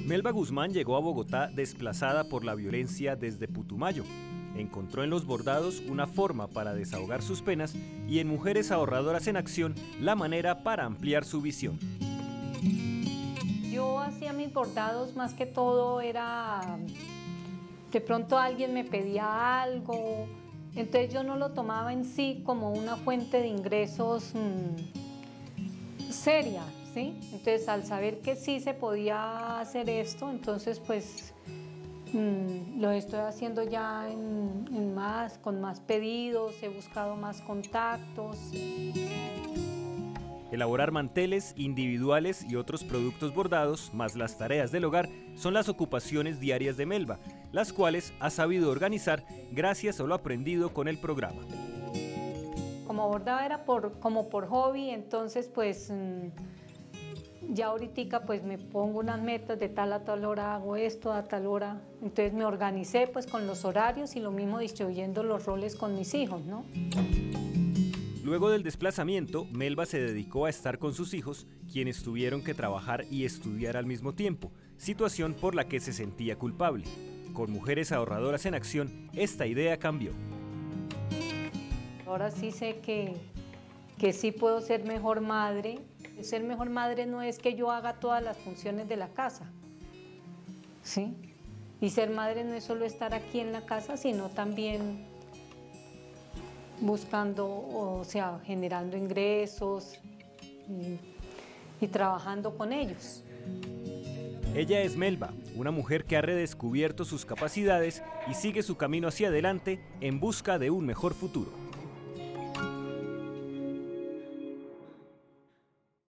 Melba Guzmán llegó a Bogotá desplazada por la violencia desde Putumayo. Encontró en los bordados una forma para desahogar sus penas y en Mujeres Ahorradoras en Acción la manera para ampliar su visión. Yo hacía mis bordados más que todo era, de pronto alguien me pedía algo, entonces yo no lo tomaba en sí como una fuente de ingresos seria, ¿sí? Entonces al saber que sí se podía hacer esto, entonces pues lo estoy haciendo ya con más pedidos, he buscado más contactos. Elaborar manteles individuales y otros productos bordados, más las tareas del hogar, son las ocupaciones diarias de Melba, las cuales ha sabido organizar gracias a lo aprendido con el programa. Como bordaba era como por hobby, entonces pues ya ahorita pues me pongo unas metas de tal a tal hora hago esto, a tal hora. Entonces me organicé pues con los horarios y lo mismo distribuyendo los roles con mis hijos, ¿no? Luego del desplazamiento, Melba se dedicó a estar con sus hijos, quienes tuvieron que trabajar y estudiar al mismo tiempo, situación por la que se sentía culpable. Con Mujeres Ahorradoras en Acción, esta idea cambió. Ahora sí sé que sí puedo ser mejor madre. Ser mejor madre no es que yo haga todas las funciones de la casa, ¿sí? Y ser madre no es solo estar aquí en la casa, sino también buscando, o sea, generando ingresos y trabajando con ellos. Ella es Melba, una mujer que ha redescubierto sus capacidades y sigue su camino hacia adelante en busca de un mejor futuro.